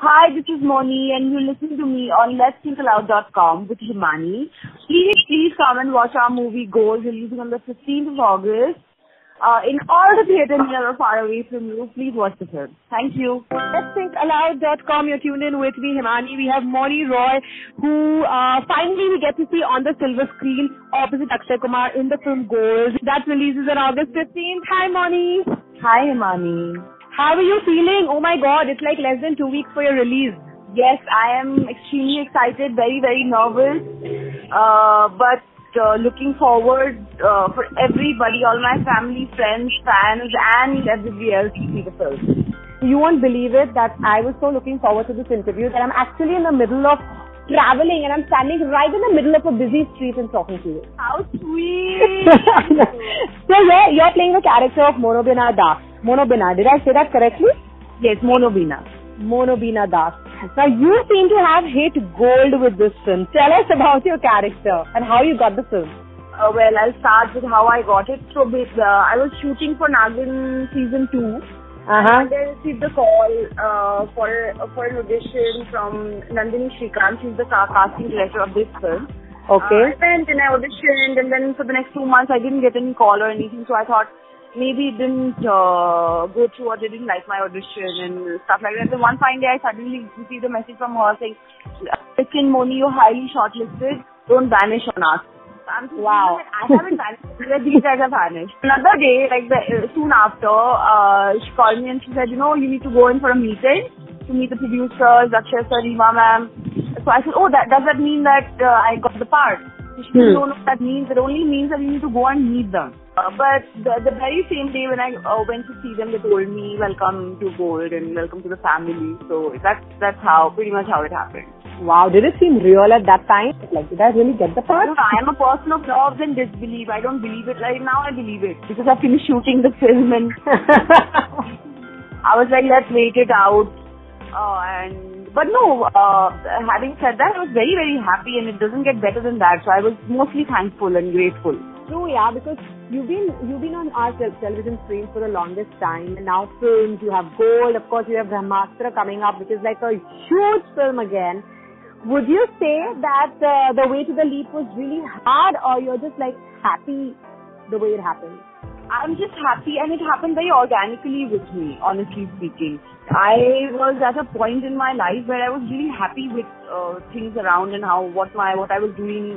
Hi, this is Mouni and you're listening to me on letsthinkaloud.com with Himani. Please come and watch our movie Gold, releasing on the 15th of August. In all the theaters near or far away from you, please watch the film. Thank you. Letsthinkaloud.com, you're tuned in with me, Himani. We have Mouni Roy, who finally we get to see on the silver screen opposite Akshay Kumar in the film Gold. That releases on August 15th. Hi, Mouni. Hi, Himani. How are you feeling? Oh my God, it's like less than 2 weeks for your release. Yes, I am extremely excited, very, very nervous, but looking forward for everybody, all my family, friends, fans, and everybody else to see the film. You won't believe it that I was so looking forward to this interview that I'm actually in the middle of traveling and I'm standing right in the middle of a busy street and talking to you. How sweet! So you're playing the character of Monobina Das. Monobina, did I say that correctly? Yes, Monobina. Monobina Das. Now you seem to have hit gold with this film. Tell us about your character and how you got the film. Well, I'll start with how I got it. So I was shooting for Nagin season 2. And I received a call for an audition from Nandini Shrikant. She's the casting director of this film. Okay. I went and I auditioned, and then for the next 2 months I didn't get any call or anything. So I thought maybe it didn't go through or they didn't like my audition and stuff like that. Then one fine day I suddenly received a message from her saying, "Listen, Mouni, you're highly shortlisted. Don't vanish on us." Wow. I haven't vanished. These guys have vanished. Another day, soon after, she called me and she said, you need to go in for a meeting to meet the producers, Akshay sir, Rima ma'am. So I said, does that mean that I got the part? She said, no, that means, it only means that you need to go and meet them. But the very same day when I went to see them, they told me, welcome to Gold and welcome to the family. So that's pretty much how it happened. Wow, did it seem real at that time? Like, did I really get the part? No, I am a person of nerves and disbelief. I don't believe it. Like, now I believe it. Because I finished shooting the film and I was like, let's wait it out. But no, having said that, I was very, very happy and it doesn't get better than that. So I was mostly thankful and grateful. True, yeah, because you've been on our television screen for the longest time, and now films, you have Gold, of course you have Brahmastra coming up, which is like a huge film again. Would you say that the way to the leap was really hard, or you're just like happy the way it happened? I'm just happy, and it happened very organically with me, honestly speaking. I was at a point in my life where I was really happy with things around and what I was doing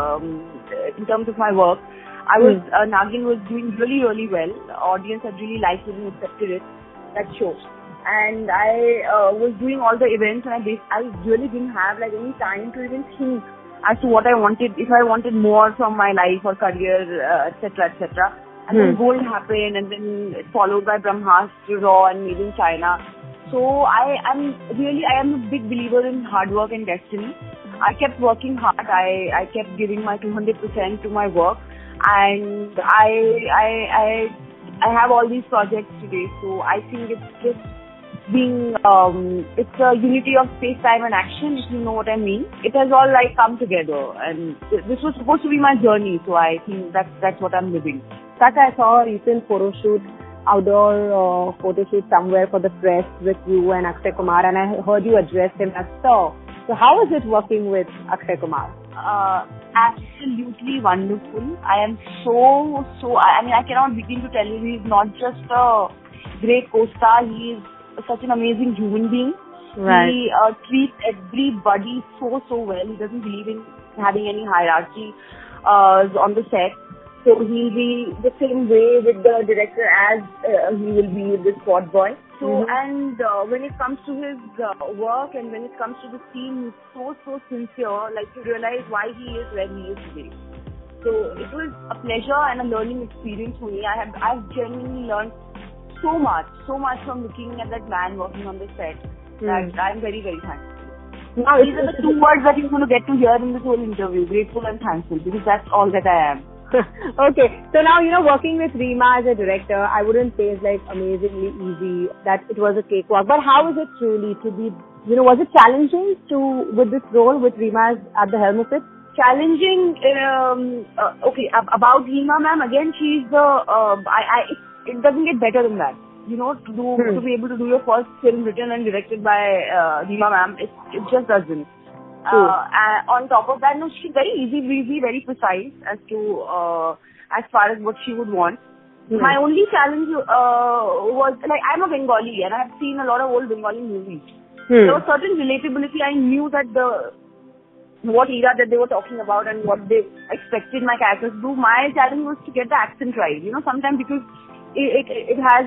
in terms of my work. Nagin was doing really, really well. The audience had really liked it and accepted it, that show. And I was doing all the events, and I really didn't have any time to even think as to what I wanted, if I wanted more from my life or career, etc., etc. And then Gold happened, and then followed by Brahmastra, Raw, and Made in China. So I am a big believer in hard work and destiny. I kept working hard. I kept giving my 200% to my work, and I have all these projects today. So I think it's just being it's a unity of space, time, and action. If you know what I mean. It has all come together, and this was supposed to be my journey. So I think that's what I'm living. That I saw a recent outdoor photo shoot somewhere for the press with you and Akshay Kumar, and I heard you address him as sir. So how is it working with Akshay Kumar? Absolutely wonderful. I am I cannot begin to tell you, he's not just a great co-star, he is such an amazing human being. Right. He treats everybody so well. He doesn't believe in having any hierarchy on the set. So he'll be the same way with the director as he will be with the squad boy. So and when it comes to his work and when it comes to the scene, he's so sincere. To realize why he is where he is today. So it was a pleasure and a learning experience for me. I've genuinely learned so much from looking at that man working on the set. That I'm very, very thankful. Now, these are the 2 words that you're going to get to hear in this whole interview: grateful and thankful, because that's all that I am. Okay, so now, working with Rima as a director, I wouldn't say it's amazingly easy, that it was a cakewalk. But how is it truly to be, was it challenging with this role with Rima at the helm of it? Challenging, about Rima ma'am, again, she's it doesn't get better than that. to be able to do your first film written and directed by Dima ma'am, it just doesn't. On top of that, no, she's very easy breezy, very precise as far as what she would want. My only challenge was, like, I'm a Bengali and I've seen a lot of old Bengali movies. There was certain relatability. I knew that what era that they were talking about and what they expected my characters to do. My challenge was to get the accent right. Sometimes because it has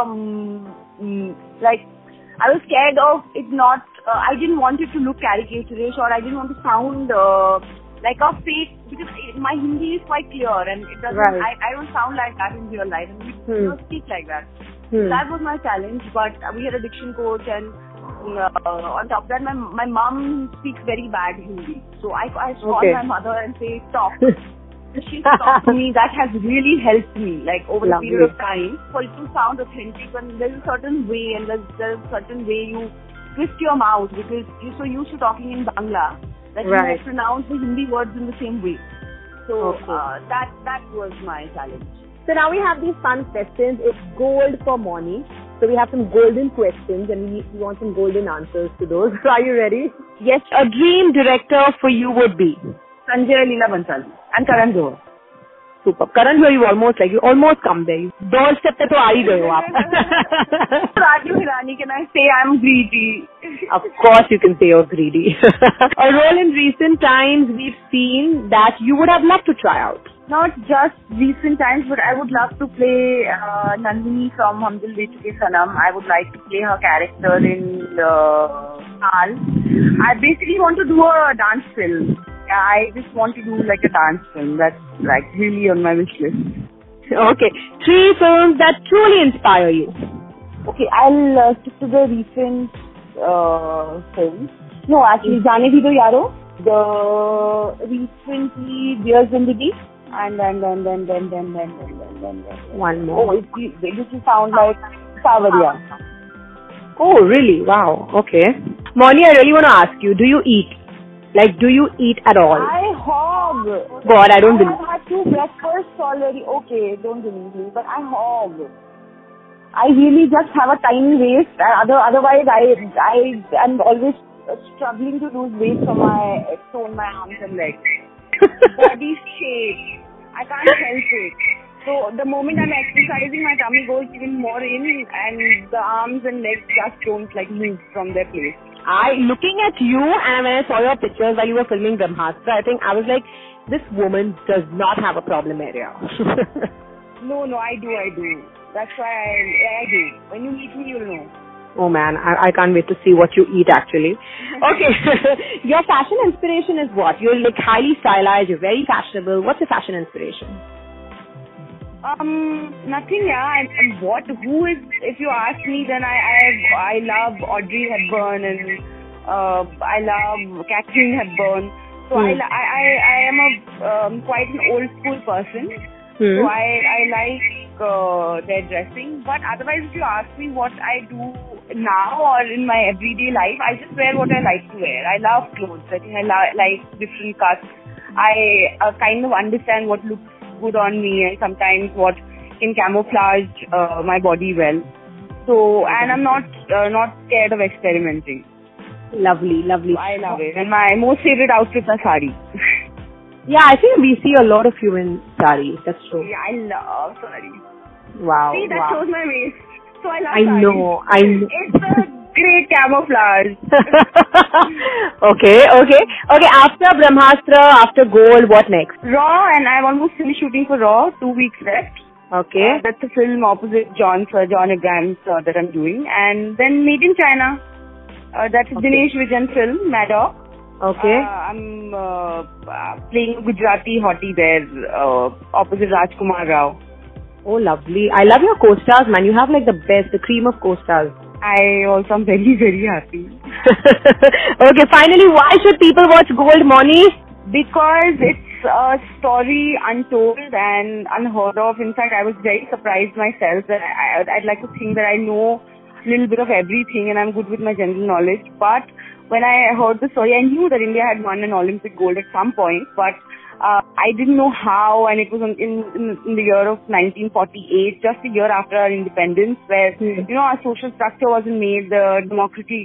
like, I was scared of it not. I didn't want it to look caricaturish, or I didn't want to sound like a fake, because my Hindi is quite clear and it doesn't. Right. I don't sound like that in real life, and we don't speak like that. So that was my challenge. But we had a diction coach, and on top of that, my mom speaks very bad Hindi. So I call my mother and say, stop. She talked to me. That has really helped me, like, over the period of time, for it to sound authentic. And there's a certain way, and there's a certain way you twist your mouth, because you're so used to talking in Bangla that you pronounce the Hindi words in the same way. So that was my challenge. So now we have these fun questions. It's gold for Mouni. So we have some golden questions, and we want some golden answers to those. Are you ready? Yes. A dream director for you would be Sanjay Leela Bansal and Karan Johar. Super. Karan Johar, you almost come there. Doorstep pe to aa hi gaye ho aap. Raju Hirani, can I say I'm greedy? Of course you can say you're greedy. A role in recent times we've seen that you would have loved to try out. Not just recent times, but I would love to play Nandini from Hum Dil De Chuke Sanam. I would like to play her character in Aal. I basically want to do a dance film. I just want to do like a dance film. That's like really on my wish list. Okay. 3 films that truly inspire you. Okay, I'll stick to the recent films. No, actually, Jaane Bhi Do Yaaro, the recently Dear Zindagi, and then one more. Oh, it used to sound like Sawaria. Oh, really? Wow. Okay. Mouni, I really want to ask you, do you eat? Like, do you eat at all? I hog. God, I don't believe. I have had 2 breakfasts already. Okay, don't believe me, but I hog. I really just have a tiny waist. Otherwise, I'm always struggling to lose weight from my arms and legs. Body shape. I can't help it. So the moment I'm exercising, my tummy goes even more in, and the arms and legs just don't move from their place. Looking at you, and when I saw your pictures while you were filming Brahmastra, I think I was like, this woman does not have a problem area. No, I do. That's why I do. When you meet me, you'll know. Oh man, I can't wait to see what you eat actually. Okay, your fashion inspiration is what? You're like highly stylized, you're very fashionable. What's your fashion inspiration? Nothing, who is, if you ask me, then I love Audrey Hepburn, and I love Catherine Hepburn. So I am a quite an old school person. So I like their dressing. But otherwise, if you ask me what I do now or in my everyday life, I just wear what I like to wear. I love clothes. I think I like different cuts. I kind of understand what looks good on me, and sometimes what can camouflage my body well. So, and I'm not scared of experimenting. Lovely. So I love it. And my most favorite outfits are sari. Yeah, I think we see a lot of you in saris. That's true. Yeah, I love saris. Wow. See, that shows my waist. So I love saris. I know. It's a great camouflage. Okay. After Brahmastra, after Gold, what next? Raw, and I'm almost finished shooting for Raw. 2 weeks left. Okay. That's a film opposite John Abrams that I'm doing. And then Made in China. That's a Dinesh Vijan film, Mad Dog. Okay. I'm playing a Gujarati hottie there, opposite Rajkumar Rao. Oh, lovely. I love your co-stars, man. You have like the best, the cream of co-stars. I also am very, very happy. Okay, finally, why should people watch Gold, Mouni? Because it's a story untold and unheard of. In fact, I was very surprised myself that I'd like to think that I know a little bit of everything and I'm good with my general knowledge. But when I heard the story, I knew that India had won an Olympic gold at some point. But I didn't know how, and it was in the year of 1948, just a year after our independence, where our social structure wasn't made, the democracy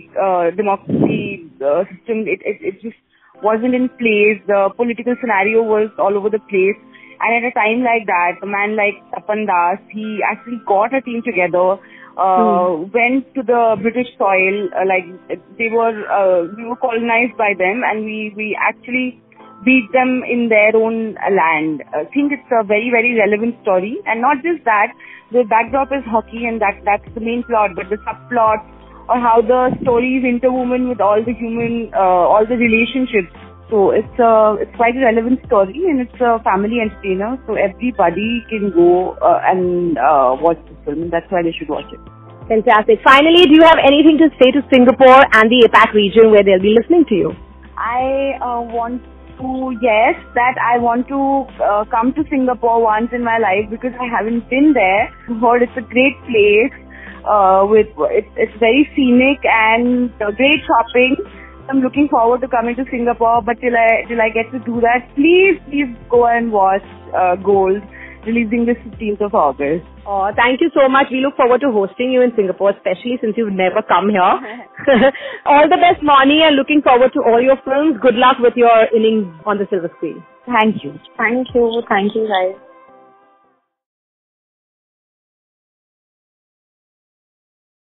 system it just wasn't in place. The political scenario was all over the place, and at a time like that, a man like Tapan Das, he actually got a team together. Went to the British soil, we were colonized by them, and we actually beat them in their own land. I think it's a very, very relevant story. And not just that, the backdrop is hockey, and that's the main plot, but the subplot, or how the story is interwoven with all the relationships. So it's quite a relevant story, and it's a family entertainer, so everybody can go and watch this film, and that's why they should watch it. Fantastic. Finally, do you have anything to say to Singapore and the APAC region where they'll be listening to you? I want to come to Singapore once in my life, because I haven't been there. I've heard it's a great place. It's very scenic and great shopping. I'm looking forward to coming to Singapore, but till I get to do that, please go and watch Gold, releasing this 15th of August. Oh, thank you so much. We look forward to hosting you in Singapore, especially since you've never come here. All the best, Mouni, and looking forward to all your films. Good luck with your innings on the silver screen. Thank you. Thank you, guys.